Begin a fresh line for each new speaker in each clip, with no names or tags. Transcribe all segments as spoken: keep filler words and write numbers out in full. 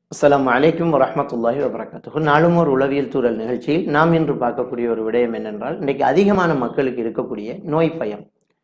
அஸ்ஸலாமு அலைக்கும் வரஹ்மத்துல்லாஹி வபரகாத்துஹு. நாளும் ஒரு உளவியல் தூறல் நிகழ்ச்சியில் நாம் இன்று பார்க்கக்கூடிய ஒரு விடயம் என்னென்றால், இன்றைக்கு அதிகமான மக்களுக்கு இருக்கக்கூடிய நோய் பயம்.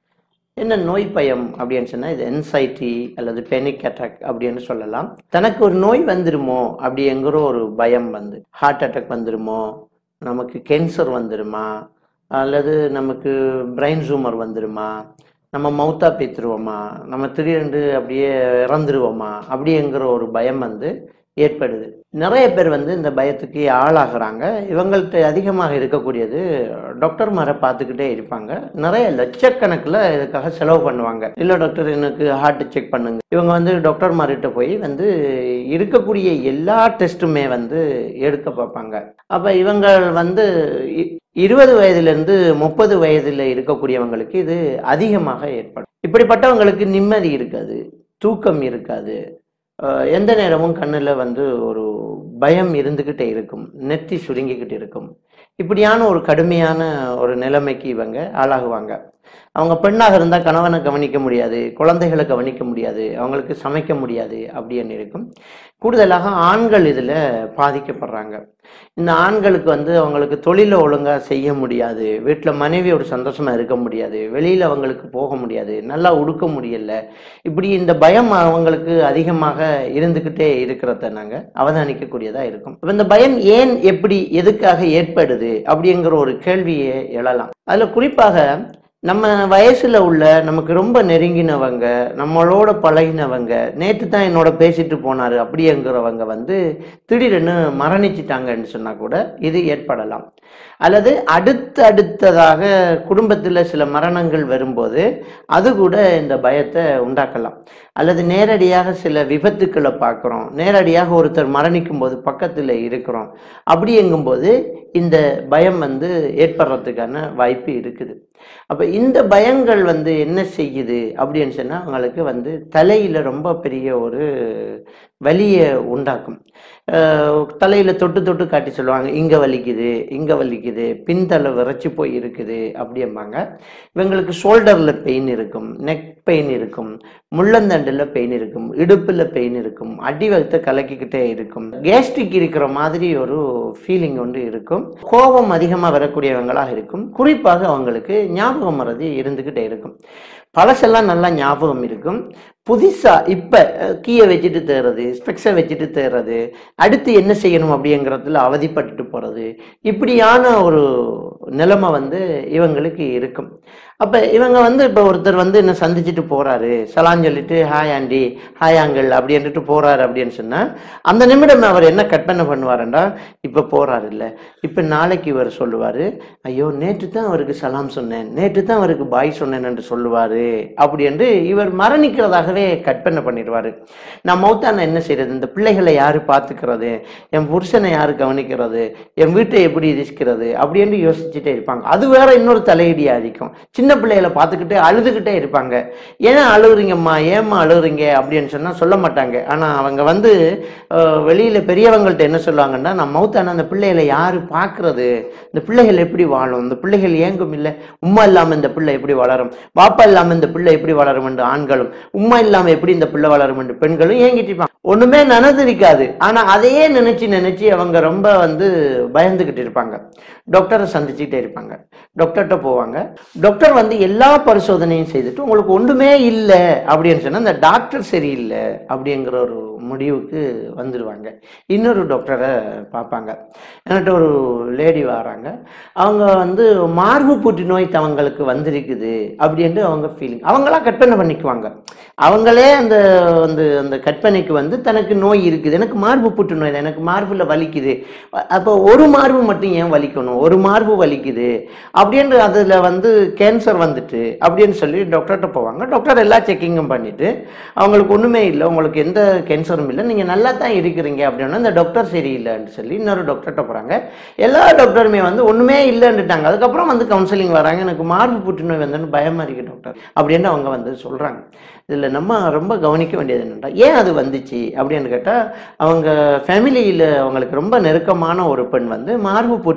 என்ன நோய் பயம் அப்படின்னு சொன்னா, இது என்சைட்டி அல்லது பெனிக் அட்டாக் அப்படின்னு சொல்லலாம். தனக்கு ஒரு நோய் வந்துருமோ அப்படிங்கிற ஒரு பயம் வந்து, ஹார்ட் அட்டாக் வந்துருமோ, நமக்கு கேன்சர் வந்துருமா, அல்லது நமக்கு பிரெயின் டியூமர் வந்துருமா, நம்ம மௌத்தா பேத்துருவோமா, நம்ம திடீரென்று அப்படியே இறந்துருவோமா அப்படிங்கிற ஒரு பயம் வந்து ஏற்படுது. நிறைய பேர் வந்து இந்த பயத்துக்கு ஆளாகிறாங்க. இவங்கள்ட்ட அதிகமாக இருக்கக்கூடியது டாக்டர்மாரை பார்த்துக்கிட்டே இருப்பாங்க. நிறைய லட்சக்கணக்கில் இதுக்காக செலவு பண்ணுவாங்க. இல்லை டாக்டர் எனக்கு ஹார்ட் செக் பண்ணுங்க. இவங்க வந்து டாக்டர்மார்கிட்ட போய் வந்து இருக்கக்கூடிய எல்லா டெஸ்ட்டுமே வந்து எடுக்க பார்ப்பாங்க. அப்போ இவங்க வந்து இருபது வயதிலிருந்து முப்பது வயதில் இருக்கக்கூடியவங்களுக்கு இது அதிகமாக ஏற்படும். இப்படிப்பட்டவங்களுக்கு நிம்மதி இருக்காது, தூக்கம் இருக்காது, எந்த நேரமும் கண்ணில் வந்து ஒரு பயம் இருந்துக்கிட்டே இருக்கும், நெத்தி சுருங்கிக்கிட்டு இருக்கும். இப்படியான ஒரு கடுமையான ஒரு நிலைமைக்கு இவங்க ஆளாகுவாங்க. அவங்க பெண்ணாக இருந்தால் கணவனை கவனிக்க முடியாது, குழந்தைகளை கவனிக்க முடியாது, அவங்களுக்கு சமைக்க முடியாது அப்படின்னு இருக்கும். கூடுதலாக ஆண்கள் இதில் பாதிக்கப்படுறாங்க. இந்த ஆண்களுக்கு வந்து அவங்களுக்கு தொழிலை ஒழுங்காக செய்ய முடியாது, வீட்டில் மனைவியோட சந்தோஷமாக இருக்க முடியாது, வெளியில் அவங்களுக்கு போக முடியாது, நல்லா உடுக்க முடியல. இப்படி இந்த பயம் அவங்களுக்கு அதிகமாக இருந்துக்கிட்டே இருக்கிறத நாங்கள் அவதானிக்கக்கூடியதாக இருக்கும். இந்த பயம் ஏன், எப்படி, எதுக்காக ஏற்படுது அப்படிங்கிற ஒரு கேள்வியை எழலாம். அதில் குறிப்பாக நம்ம வயசுல உள்ள நமக்கு ரொம்ப நெருங்கினவங்க, நம்மளோட பழகினவங்க, நேற்று தான் என்னோட பேசிட்டு போனாரு அப்படிங்கிறவங்க வந்து திடீரென்னு மரணிச்சிட்டாங்கன்னு சொன்னா கூட இது ஏற்படலாம். அல்லது அடுத்த அடுத்ததாக குடும்பத்தில் சில மரணங்கள் வரும்போது அது கூட இந்த பயத்தை உண்டாக்கலாம். அல்லது நேரடியாக சில விபத்துக்களை பார்க்குறோம், நேரடியாக ஒருத்தர் மரணிக்கும் போது பக்கத்தில் இருக்கிறோம், அப்படிங்கும்போது இந்த பயம் வந்து ஏற்படுறதுக்கான வாய்ப்பு இருக்குது. அப்போ இந்த பயங்கள் வந்து என்ன செய்யுது அப்படின்னு சொன்னால், அவங்களுக்கு வந்து தலையில் ரொம்ப பெரிய ஒரு வலியை உண்டாக்கும். தலையில் தொட்டு தொட்டு காட்டி சொல்லுவாங்க, இங்கே வலிக்குது, இங்கே வலிக்குது, பின்தலை விரைச்சி போய் இருக்குது அப்படிம்பாங்க. இவங்களுக்கு ஷோல்டரில் பெயின் இருக்கும், நெக் பெயின் இருக்கும், முள்ளந்தண்டில் பெயின் இருக்கும், இடுப்பில் பெயின் இருக்கும், அடி வகுத்த கலக்கிக்கிட்டே இருக்கும், கேஸ்ட்ரிக் இருக்கிற மாதிரி ஒரு ஃபீலிங் ஒன்று இருக்கும். கோபம் அதிகமாக வரக்கூடியவங்களாக இருக்கும். குறிப்பாக அவங்களுக்கு ஞாபகம் மறதி இருந்துக்கிட்டே இருக்கும். பழசெல்லாம் நல்லா ஞாபகம் இருக்கும், புதுசா இப்ப கீயை வச்சுட்டு தேர்றது, ஸ்பெக்ஸை வச்சுட்டு தேர்றது, அடுத்து என்ன செய்யணும் அப்படிங்கிறதுல அவதிப்பட்டுட்டு போறது, இப்படியான ஒரு நிலைமை வந்து இவங்களுக்கு இருக்கும். அப்ப இவங்க வந்து இப்ப ஒருத்தர் வந்து என்ன சந்திச்சுட்டு போறாரு, சலான் சொல்லிட்டு ஹாய் ஆண்டி, ஹாய் ஆங்கிள் அப்படின்ட்டு போறாரு அப்படின்னு சொன்னா, அந்த நிமிடம் அவர் என்ன கற்பனை பண்ணுவாருண்டா, இப்ப போறாரு இல்ல, இப்ப நாளைக்கு இவர் சொல்லுவாரு, ஐயோ நேற்று தான் அவருக்கு சலாம் சொன்னேன், நேற்று தான் அவருக்கு பாய் சொன்னேன் என்று சொல்லுவாரு அப்படி என்று இவர் மரணிக்கிறதாகவே கற்பனை பண்ணிடுவாரு. நான் மௌத்தான என்ன செய்யறது, இந்த பிள்ளைகளை யாரு பார்த்துக்கிறது, என் புருஷனை யாரு கவனிக்கிறது, என் வீட்டை எப்படி இருக்கிறது அப்படின்னு யோசிச்சுட்டே இருப்பாங்க. அது வேற இன்னொரு தலையடியா இருக்கும். சின்ன பிள்ளைகளை பார்த்துக்கிட்டே அழுதுகிட்டே இருப்பாங்க. ஏன் அழுகுறீங்கம்மா, ஏம்மா அழுகுறீங்க அப்படின்னு சொன்னா சொல்ல மாட்டாங்க. ஆனா அவங்க வந்து வெளியில பெரியவங்கள்ட்ட என்ன சொல்லுவாங்கன்னா, நான் மௌத்தான அந்த பிள்ளைகளை யாரு பார்க்கறது, இந்த பிள்ளைகள் எப்படி வாழும், இந்த பிள்ளைகள் ஏங்கும் இல்லை, உம்மா இல்லாம இந்த பிள்ளை எப்படி வளரும், பாப்பா இல்லாம இந்த பிள்ளை எப்படி வளரும் என்று ஆண்களும், உம்மா இல்லாம எப்படி இந்த பிள்ளை வளரும் என்று பெண்களும் ஏங்கிட்டு இருப்பாங்க. ஒண்ணுமே நினைச்சிருக்காது, ஆனா அதையே நினைச்சு நினைச்சு அவங்க ரொம்ப வந்து பயந்துகிட்டு இருப்பாங்க. டாக்டரை சந்திச்சுக்கிட்டே இருப்பாங்க, டாக்டர்கிட்ட போவாங்க. டாக்டர் வந்து எல்லா பரிசோதனையும் செய்துட்டு உங்களுக்கு ஒன்றுமே இல்லை அப்படின்னு சொன்னா, அந்த டாக்டர் சரியில்லை அப்படிங்கிற ஒரு முடிவுக்கு வந்துடுவாங்க. இன்னொரு டாக்டரை பார்ப்பாங்க. என்கிட்ட ஒரு லேடி வராங்க, அவங்க வந்து மார்பு புற்றுநோய் அவங்களுக்கு வந்திருக்குது அப்படின்ட்டு அவங்க ஃபீலிங், அவங்களா கற்பனை பண்ணிக்குவாங்க. அவங்களே அந்த வந்து அந்த கற்பனைக்கு வந்து தனக்கு நோய் இருக்குது, எனக்கு மார்பு புற்றுநோய் தான், எனக்கு மார்புல வலிக்குது, அப்போ ஒரு மார்பு மட்டும் ஏன் வலிக்கணும், ஒரு மார்பு வலிக்குது அப்படின்னு அதில் வந்து கேன்சர் வந்துட்டு அப்படின்னு சொல்லி டாக்டர்கிட்ட போவாங்க. டாக்டர் எல்லா செக்கிங்கும் பண்ணிட்டு அவங்களுக்கு ஒன்றுமே இல்லை, உங்களுக்கு எந்த கேன்சரும் இல்லை, நீங்கள் நல்லா தான் இருக்கிறீங்க அப்படின்னா அந்த டாக்டர் சரியில்லைன்னு சொல்லி இன்னொரு டாக்டர்கிட்ட போகிறாங்க. எல்லா டாக்டருமே வந்து ஒன்றுமே இல்லைன்னுட்டாங்க. அதுக்கப்புறம் வந்து கவுன்சிலிங் வராங்க, எனக்கு மார்பு புற்றுநோய் வந்தேன்னு பயமா இருக்கு டாக்டர் அப்படின்னு அவங்க வந்து சொல்கிறாங்க. இதில் நம்ம ரொம்ப கவனிக்க வேண்டியது என்னென்னா, ஏன் அது வந்துச்சு அப்படின்னு கேட்டால், அவங்க ஃபேமிலியில் அவங்களுக்கு ரொம்ப நெருக்கமான ஒரு பெண் வந்து மார்பு புற்றுநோய் வந்து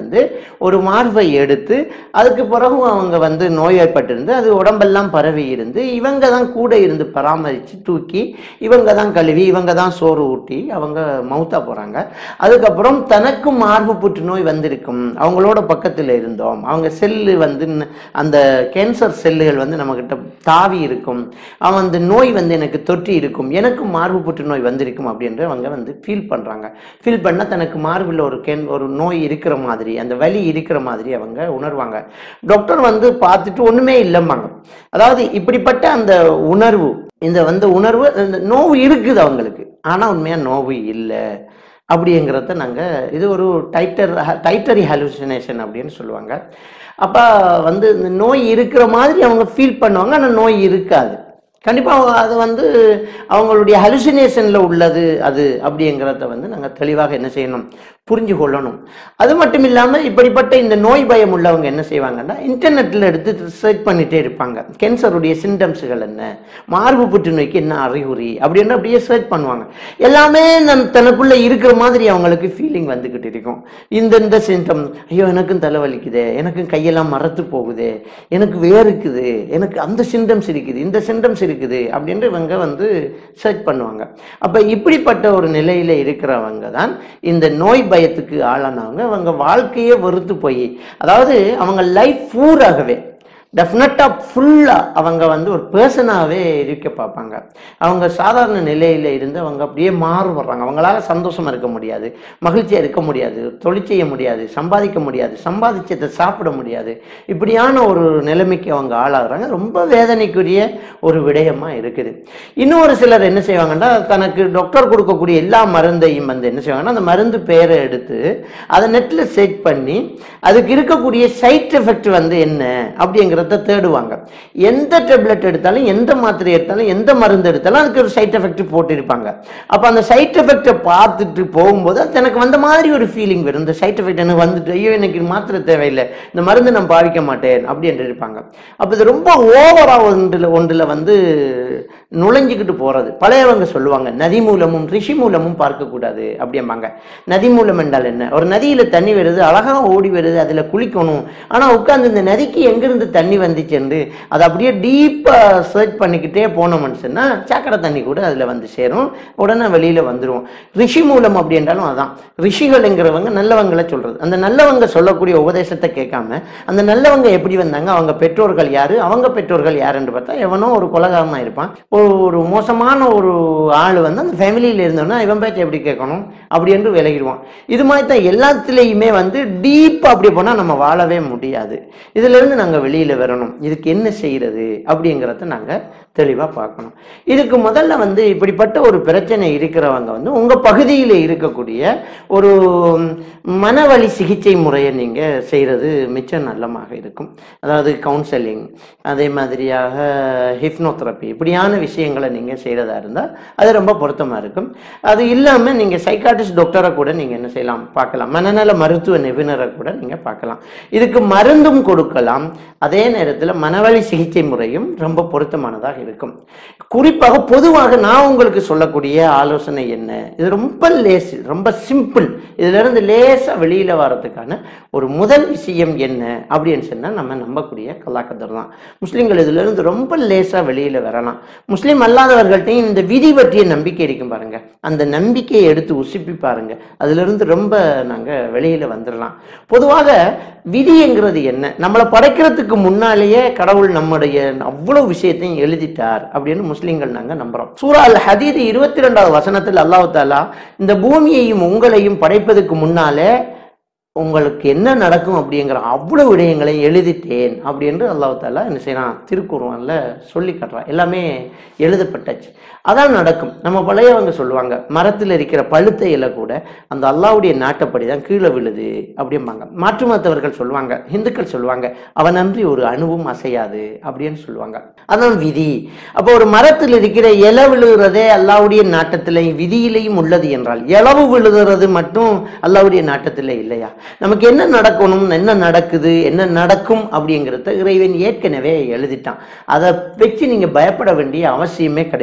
வந்து ஒரு மார்பை எடுத்து அதுக்கு பிறகு அவங்க வந்து நோய்வாய்ப்பட்டிருந்து அது உடம்பெல்லாம் பரவி இருந்து இவங்க தான் கூட இருந்து பராமரித்து தூக்கி இவங்க தான் கழுவி இவங்க தான் சோறு ஊட்டி அவங்க மௌத்தா போகிறாங்க. அதுக்கப்புறம் தனக்கும் மார்பு புற்றுநோய் வந்திருக்கும், அவங்களோட பக்கத்தில் இருந்தோம், அவங்க செல்லு வந்து அந்த கேன்சர் செல்லுகள் வந்து நம்மக்கிட்ட தாவி இருக்கும், அவன் அந்த நோய் வந்து எனக்கு தொற்றி இருக்கும், எனக்கும் மார்பு புற்றுநோய் வந்திருக்கும் அப்படின்ற அவங்க வந்து ஃபீல் பண்ணுறாங்க. ஃபீல் பண்ணால் தனக்கு மார்பில் ஒரு கேன் ஒரு நோய் இருக்கிற மாதிரி அந்த வலி இருக்கிற மாதிரி அவங்க உணர்வாங்க. டாக்டர் வந்து பார்த்துட்டு ஒன்றுமே இல்லைம்பாங்க. அதாவது இப்படிப்பட்ட அந்த உணர்வு இந்த வந்து உணர்வு நோவு இருக்குது அவங்களுக்கு, ஆனால் உண்மையாக நோவு இல்லை அப்படிங்கிறத நாங்கள் இது ஒரு டைட்டர் டைட்டரி ஹாலுசினேஷன் அப்படின்னு சொல்லுவாங்க. அப்போ வந்து இந்த நோய் இருக்கிற மாதிரி அவங்க ஃபீல் பண்ணுவாங்க, ஆனால் நோய் இருக்காது. கண்டிப்பாக அது வந்து அவங்களுடைய ஹலுசினேஷனில் உள்ளது அது அப்படிங்கிறத வந்து நாங்கள் தெளிவாக என்ன செய்யணும், புரிஞ்சு கொள்ளணும். அது மட்டும் இல்லாமல் இப்படிப்பட்ட இந்த நோய் பயம் உள்ளவங்க என்ன செய்வாங்கன்னா இன்டர்நெட்டில் எடுத்து ரிசர்ச் பண்ணிகிட்டே இருப்பாங்க. கேன்சருடைய சிம்டம்ஸுகள் என்ன, மார்பு புற்றுநோய்க்கு என்ன அறிகுறி அப்படின்னு அப்படியே சர்ச் பண்ணுவாங்க. எல்லாமே நம் தனக்குள்ளே இருக்கிற மாதிரி அவங்களுக்கு ஃபீலிங் வந்துக்கிட்டு இருக்கும். இந்த இந்த சிம்டம், ஐயோ எனக்கும் தலைவலிக்குது, எனக்கும் கையெல்லாம் மரத்து போகுது, எனக்கு வேர்க்குது, எனக்கு அந்த சிம்டம்ஸ் இருக்குது, இந்த சிம்டம்ஸ் இருக்குது அப்படின்ற இவங்க வந்து சர்ச் பண்ணுவாங்க. அப்போ இப்படிப்பட்ட ஒரு நிலையில் இருக்கிறவங்க தான் இந்த நோய் பயத்துக்கு ஆளானவங்க. அவங்க வாழ்க்கையே வெறுத்து போய், அதாவது அவங்க லைஃப் பூராகவே டெஃபினட்டாக ஃபுல்லாக அவங்க வந்து ஒரு பர்சனாகவே இருக்க பார்ப்பாங்க. அவங்க சாதாரண நிலையில் இருந்து அவங்க அப்படியே மாறுபடுறாங்க. அவங்களால சந்தோஷமாக இருக்க முடியாது, மகிழ்ச்சியாக இருக்க முடியாது, தொழில் செய்ய முடியாது, சம்பாதிக்க முடியாது, சம்பாதிச்சதை சாப்பிட முடியாது, இப்படியான ஒரு நிலைமைக்கு அவங்க ஆளாகிறாங்க. ரொம்ப வேதனைக்குரிய ஒரு விடயமாக இருக்குது. இன்னும் ஒரு சிலர் என்ன செய்வாங்கன்னா தனக்கு டாக்டர் கொடுக்கக்கூடிய எல்லா மருந்தையும் வந்து என்ன செய்வாங்கன்னா அந்த மருந்து பேரை எடுத்து அதை நெட்டில் செக் பண்ணி அதுக்கு இருக்கக்கூடிய சைட் எஃபெக்ட் வந்து என்ன அப்படிங்கிற தேடுவாங்க. எந்த டேப்லெட் எடுத்தாலும் எந்த மாத்திரை எடுத்தாலும் எந்த மருந்து எடுத்தாலும் அதுக்கு ஒரு சைட் எஃபெக்ட் போட்டிருப்பாங்க. அப்போ அந்த சைட் எஃபெக்டை பார்த்துட்டு போகும்போது எனக்கு வந்த மாதிரி ஒரு ஃபீலிங் வரும். இந்த சைட் எஃபெக்ட் எனக்கு வந்துட்டு ஐயோ எனக்கு மாத்திரை தேவையில்லை, இந்த மருந்து நான் பாவிக்க மாட்டேன் அப்படின்னு இருப்பாங்க. அப்போ இது ரொம்ப ஓவராக ஒன்றில் ஒன்றில் வந்து நுழைஞ்சிக்கிட்டு போகிறது. பழையவங்க சொல்லுவாங்க நதி மூலமும் ரிஷி மூலமும் பார்க்கக்கூடாது அப்படிம்பாங்க. நதி மூலம் என்றால் என்ன, ஒரு நதியில் தண்ணி வருது, அழகாக ஓடி வருது, அதில் குளிக்கணும். ஆனால் உட்காந்து இந்த நதிக்கு எங்கிருந்து தண்ணி வந்துச்சு அதை அப்படியே டீப்பா சர்ச் பண்ணிக்கிட்டே போனோம்னு சொன்னா சாக்கடை தண்ணி கூட அதுல வந்து சேரும், உடனே வெளியில வந்துடும். ரிஷி மூலம் அப்படி என்றாலும் அதான், ரிஷிகள்ங்கிறவங்க நல்லவங்களை சொல்றது. அந்த நல்லவங்க சொல்லக்கூடிய உபதேசத்தை கேட்காம அந்த நல்லவங்க எப்படி வந்தாங்க, அவங்க பெற்றோர்கள் யாரு, அவங்க பெற்றோர்கள் யாருன்னு பார்த்தா எவனோ ஒரு கொலகாரமா இருப்பான், ஒரு மோசமான ஒரு ஆள் வந்து அந்த ஃபேமிலியில இருந்தோம்னா இவன் பேச்சை எப்படி கேட்கணும் அப்படி என்று விலகிடுவான். இது மாதிரி தான் எல்லாத்துலேயுமே வந்து டீப்பா அப்படி போனா நம்ம வாழவே முடியாது. இதுல இருந்து நாங்க வெளியில வரணும். இதுக்கு என்ன செய்யறது அப்படிங்கிறத நாங்க தெளிவா பார்க்கணும். இதுக்கு முதல்ல வந்து இப்படிப்பட்ட ஒரு பிரச்சனை இருக்கிறவங்க வந்து உங்க பகுதியில் இருக்கக்கூடிய ஒரு மனவழி சிகிச்சை முறையை நீங்க செய்யறது மிச்சம் நல்லமாக இருக்கும். அதாவது கவுன்சிலிங், அதே மாதிரியாக ஹிப்னோதெரப்பி, இப்படியான விஷயங்களை நீங்க செய்யறதா இருந்தா அது ரொம்ப பொருத்தமா இருக்கும். அது இல்லாம நீங்க சைக்காட்ரிஸ்ட் டாக்டரை கூட நீங்க என்ன செய்யலாம் பார்க்கலாம், மனநல மருத்துவ நிபுணரை கூட நீங்க பார்க்கலாம். இதுக்கு மருந்தும் கொடுக்கலாம், அதே நேரத்தில் மனவழி சிகிச்சை முறையும் ரொம்ப பொருத்தமானதாக இருக்கும். குறிப்பாக பொதுவாக நான் உங்களுக்கு சொல்லக்கூடிய ஆலோசனை என்ன, இது ரொம்ப லேஸ், ரொம்ப சிம்பிள். இதுல இருந்து லேசா வெளியில வர்றதுக்கான ஒரு முதல் விஷயம் என்ன அப்படின்னு சொன்னா நம்ம நம்பக்கூடிய கலாக்கதர் தான். முஸ்லிம்கள் இதுல இருந்து ரொம்ப லேசா வெளியில வரலாம். முஸ்லிம் அல்லாதவர்கள்ட்டையும் இந்த விதி பற்றிய நம்பிக்கை இருக்கும் பாருங்க, அந்த நம்பிக்கையை எடுத்து உசுப்பி பாருங்க, அதுல இருந்து ரொம்ப நாங்க வெளியில வந்துடலாம். பொதுவாக விதிங்கிறது என்ன, நம்மளை படைக்கிறதுக்கு முன்னாலேயே கடவுள் நம்முடைய அவ்வளவு விஷயத்தையும் எழுதிட்டார் அப்படின்னு முஸ்லிம்கள் நாங்க நம்புறோம். சூரா அல் ஹதீத் இருபத்தி ரெண்டாவது வசனத்தில் அல்லாஹ் தஆலா இந்த பூமியையும் உங்களையும் படைப்பதற்கு முன்னாலே உங்களுக்கு என்ன நடக்கும் அப்படிங்கிற அவ்வளவு விடயங்களை எழுதிட்டேன் அப்படின்னு அல்லாஹ் தஆலா என்ன செய்யறான், திருக்குர்ஆன்ல சொல்லி காட்டுறான். எல்லாமே எழுதப்பட்டாச்சு, அதான் நடக்கும். நம்ம பழையவங்க சொல்லுவாங்க மரத்தில் இருக்கிற பழுத்த இலை கூட அந்த அல்லாஹ்வுடைய நாட்டப்படி தான் கீழே விழுது அப்படிம்பாங்க. மாற்று மதத்தவர்கள் சொல்லுவாங்க, இந்துக்கள் சொல்லுவாங்க அவனன்றி ஒரு அணுவும் அசையாது அப்படின்னு சொல்லுவாங்க. அதான் விதி. அப்போ ஒரு மரத்தில் இருக்கிற இலை விழுகிறதே அல்லாஹ்வுடைய நாட்டத்திலையும் விதியிலையும் உள்ளது என்றால் இலவு விழுகிறது மட்டும் அல்லாஹ்வுடைய நாட்டத்திலே இல்லையா? நமக்கு என்ன நடக்கணும், என்ன நடக்குது, என்ன நடக்கும் அப்படிங்கிறத இறைவன் ஏற்கனவே எழுதிட்டான். அதை வச்சு நீங்க பயப்பட வேண்டிய அவசியமே கிடையாது.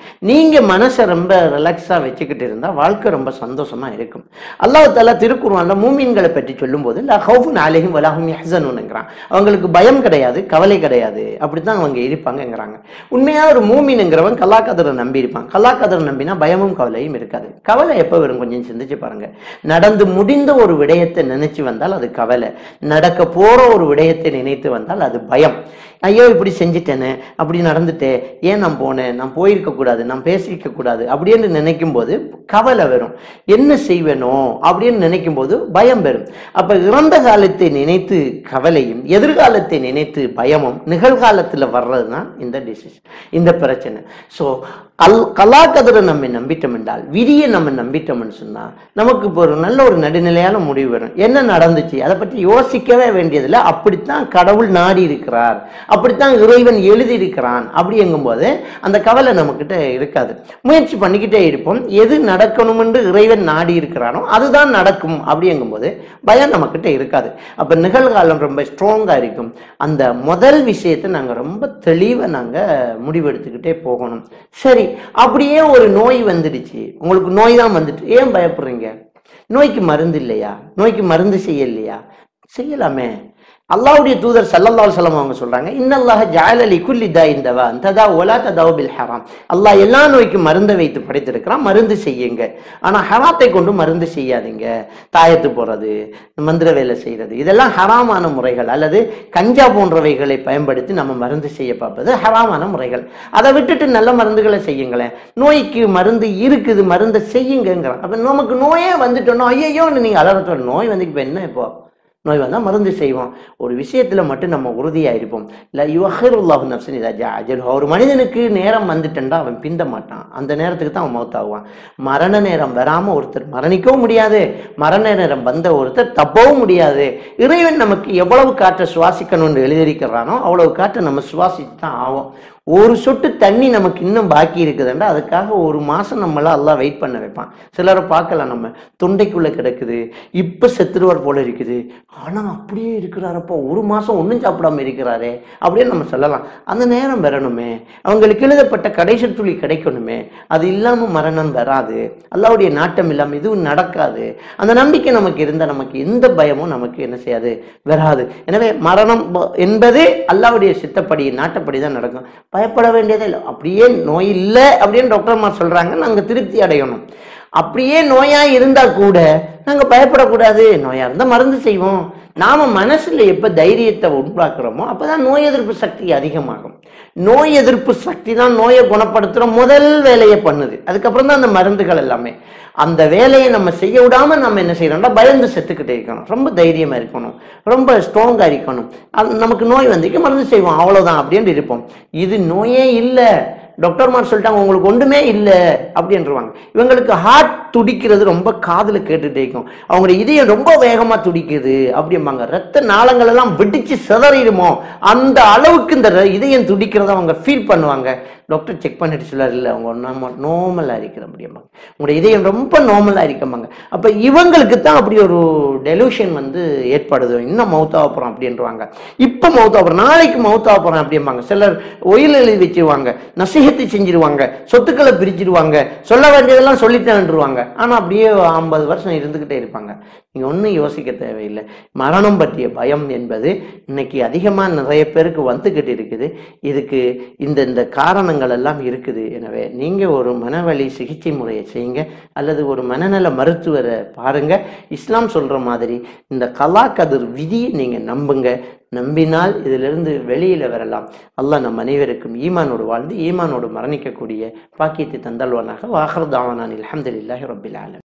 நீங்க மனசை ரொம்ப ரிலாக்ஸா வச்சுக்கிட்டு இருந்தா வாழ்க்கை ரொம்ப சந்தோஷமா இருக்கும். அல்லாஹ் தஆலா திருக்குர்ஆன்ல மூமின்களை பற்றி சொல்லும்போது லா ஹவுஃபுன் அலைஹிம் வலா ஹும் யஹ்ஸனூன்ங்கறான். அவங்களுக்கு பயம் கிடையாது, கவலை கிடையாது, அப்படித்தான் அவங்க இருப்பாங்கங்கறாங்க. உண்மையா ஒரு மூமின்ங்கிறவன் கல்லா கதரை நம்பி இருப்பான். கல்லா கதரை நம்பினா பயமும் கவலையும் இருக்காது. கவலை எப்ப வரும் கொஞ்சம் சிந்திச்சு பாருங்க. நடந்து முடிந்த ஒரு விடயத்தை நினைச்சு வந்தால் அது கவலை, நடக்க போற ஒரு விடயத்தை நினைத்து வந்தால் அது பயம். ஐயோ இப்படி செஞ்சுட்டேனே, அப்படி நடந்துட்டே, ஏன் நான் போனேன், நான் போயிருக்க கூடாது, நான் பேசிக்க கூடாது அப்படின்னு நினைக்கும் போது கவலை வரும். என்ன செய்வேனோ அப்படின்னு நினைக்கும் போது பயம் வரும். அப்ப இறந்த காலத்தை நினைத்து கவலையும் எதிர்காலத்தை நினைத்து பயமும் நிகழ்காலத்துல வர்றதுதான் இந்த டிசீஸ், இந்த பிரச்சனை. ஸோ அல் கலா கதிரை நம்ம நம்பிட்டோம் என்றால், விதியை நம்ம நம்பிட்டோம்னு சொன்னா நமக்கு இப்போ ஒரு நல்ல ஒரு நடுநிலையான முடிவு வரும். என்ன நடந்துச்சு அதை பற்றி யோசிக்கவே வேண்டியதில்லை. அப்படித்தான் கடவுள் நாடி இருக்கிறார், அப்படித்தான் இறைவன் எழுதி இருக்கிறான். அப்படி எங்கும்போது அந்த கவலை நம்மக்கிட்ட இருக்காது. முயற்சி பண்ணிக்கிட்டே இருப்போம். எது நடக்கணும் என்று இறைவன் நாடி இருக்கிறானோ அதுதான் நடக்கும். அப்படி எங்கும்போது பயம் நம்மக்கிட்ட இருக்காது. அப்ப நிகழ்காலம் ரொம்ப ஸ்ட்ராங்கா இருக்கும். அந்த முதல் விஷயத்தை நாங்க ரொம்ப தெளிவா நாங்க முடிவெடுத்துக்கிட்டே போகணும். சரி, அப்படியே ஒரு நோய் வந்துடுச்சு, உங்களுக்கு நோய் தான் வந்துட்டு, ஏன் பயப்படுறீங்க? நோய்க்கு மருந்து இல்லையா? நோய்க்கு மருந்து செய்யலையா? செய்யலாமே. அல்லாஹ்வுடைய தூதர் ஸல்லல்லாஹு அலைஹி வஸல்லம் அவங்க சொல்றாங்க, இன்னல்லாஹ ஜஅல லிகுல்லி தாஇன் தவா ததா வலா ததாவு பில் ஹராம். அல்லாஹ் எல்லா நோய்க்கும் மருந்து வைத்து படைத்திருக்கிறான், மருந்து செய்யுங்க. ஆனா ஹராத்தை கொண்டு மருந்து செய்யாதீங்க. தாயத்து போறது, மந்திர வேலை செய்யறது, இதெல்லாம் ஹராமான முறைகள். அல்லது கஞ்சா போன்றவைகளை பயன்படுத்தி நம்ம மருந்து செய்ய பார்ப்பது ஹராமான முறைகள். அதை விட்டுட்டு நல்ல மருந்துகளை செய்யுங்களேன். நோய்க்கு மருந்து இருக்குது, மருந்தை செய்யுங்கிறான். அப்ப நமக்கு நோயே வந்துட்டோம்னா ஐயோ நீங்க அலறத்தோட நோய் வந்து இப்ப என்ன, இப்போ நோய் வந்தால் மருந்து செய்வோம். ஒரு விஷயத்துல மட்டும் நம்ம உறுதியா இருப்போம். இல்லை யுஹிருல்லாஹு நஃப்ஸன் இதா ஜா அஜலுஹா. ஒரு மனிதனுக்கு நேரம் வந்துட்டா அவன் பிந்த மாட்டான். அந்த நேரத்துக்கு தான் அவன் மௌத்தாகுவான். மரண நேரம் வராம ஒருத்தர் மரணிக்கவும் முடியாது, மரண நேரம் வந்த ஒருத்தர் தப்பவும் முடியாது. இறைவன் நமக்கு எவ்வளவு காற்றை சுவாசிக்கணும்னு எழுதியிருக்கிறானோ அவ்வளவு காற்றை நம்ம சுவாசித்து தான் ஆகும். ஒரு சொட்டு தண்ணி நமக்கு இன்னும் பாக்கி இருக்குதுன்றா அதுக்காக ஒரு மாசம் நம்மள எல்லாம் வெயிட் பண்ண வைப்பான். சிலரை பார்க்கலாம், நம்ம தொண்டைக்குள்ள கிடக்குது, இப்ப செத்துருவார் போல இருக்குது, ஆனா அப்படியே இருக்கிறாரப்போ ஒரு மாசம் ஒன்றும் சாப்பிடாம இருக்கிறாரே அப்படின்னு நம்ம சொல்லலாம். அந்த நேரம் வரணுமே, அவங்களுக்கு எழுதப்பட்ட கடைசி துளி கிடைக்கணுமே. அது இல்லாம மரணம் வராது, அல்லாஹ்வுடைய நாட்டம் இல்லாம இதுவும் நடக்காது. அந்த நம்பிக்கை நமக்கு இருந்தால் நமக்கு எந்த பயமும் நமக்கு என்ன செய்யாது, வராது. எனவே மரணம் என்பது அல்லாஹ்வுடைய சித்தப்படி நாட்டப்படி தான் நடக்கும். பயப்பட வேண்டியதே இல்லை. அப்படியே நோய் இல்லை அப்படின்னு டாக்டர்மார் சொல்றாங்க, நாங்க திருப்தி அடையணும். அப்படியே நோயா இருந்தா கூட நாங்க பயப்படக்கூடாது. நோயா இருந்தா மருந்து செய்வோம். நாம மனசுல எப்ப தைரியத்தை உண்டாக்குறோமோ அப்பதான் நோய் எதிர்ப்பு சக்தி அதிகமாகும். நோய் எதிர்ப்பு சக்தி தான் நோயை குணப்படுத்துற முதல் வேலையை பண்ணுது. அதுக்கப்புறம் தான் அந்த மருந்துகள் எல்லாமே. அந்த வேலையை நம்ம செய்ய விடாம நம்ம என்ன செய்யறோம்னா பயந்து செத்துக்கிட்டே இருக்கணும். ரொம்ப தைரியமா இருக்கணும், ரொம்ப ஸ்ட்ராங்கா இருக்கணும். அது நமக்கு நோய் வந்துக்கு மருந்து செய்வோம், அவ்வளவுதான் அப்படின்னு இருப்போம். இது நோயே இல்லை, டாக்டர்மார் சொல்லிட்டாங்க உங்களுக்கு ஒன்றுமே இல்லை அப்படின்றவாங்க. இவங்களுக்கு ஹார்ட் துடிக்கிறது ரொம்ப காதுல கேட்டுட்டே இருக்கும், அவங்களுடைய இதயம் ரொம்ப வேகமா துடிக்குது அப்படிம்பாங்க. ரத்த நாளங்கள் எல்லாம் வெடிச்சு சிதறிடுமோ அந்த அளவுக்கு இந்த இதயம் துடிக்கிறத அவங்க ஃபீல் பண்ணுவாங்க. டாக்டர் செக் பண்ணிட்டு சொல்லார், இல்லை அவங்க நம்ம நார்மலா இருக்கிற முடியுமாங்க, உங்களுடைய இதயம் ரொம்ப நார்மலா இருக்கமாங்க. அப்ப இவங்களுக்கு தான் அப்படி ஒரு டெலூஷன் வந்து ஏற்படுது, இன்னும் மவுத்தா போறோம் அப்படின்றாங்க. இப்ப மவுத்தா போறோம், நாளைக்கு மவுத்தா போறோம் அப்படிம்பாங்க. சிலர் ஒயில் எழுதி வச்சிருவாங்க, நசிகத்தை செஞ்சிருவாங்க, சொத்துக்களை பிரிச்சிருவாங்க, சொல்ல வேண்டியதெல்லாம் சொல்லிட்டேன்ருவாங்க. ஆனா அப்படியே ஐம்பது வருஷம் இருந்துகிட்டே இருப்பாங்க. நீங்க ஒன்றும் யோசிக்க தேவையில்லை. மரணம் பற்றிய பயம் என்பது இன்னைக்கு அதிகமா நிறைய பேருக்கு வந்துகிட்டு இருக்குது. இதுக்கு இந்த இந்த காரணங்கள் எல்லாம் இருக்குது. எனவே நீங்க ஒரு மனவலி சிகிச்சை முறையை செய்யுங்க, அல்லது ஒரு மனநல மருத்துவரை பாருங்க. இஸ்லாம் சொல்ற மாதிரி இந்த கலா கதிர் விதியை நீங்க நம்புங்க. நம்பினால் இதிலிருந்து வெளியில வரலாம். அல்லாஹ் நம் அனைவருக்கும் ஈமானோடு வாழ்ந்து ஈமானோடு மரணிக்கக்கூடிய பாக்கியத்தை தந்தல்வானாக. வாஹர் தாவானான் அல்ஹம்துலில்லாஹி ரப்பில் ஆலமீன்.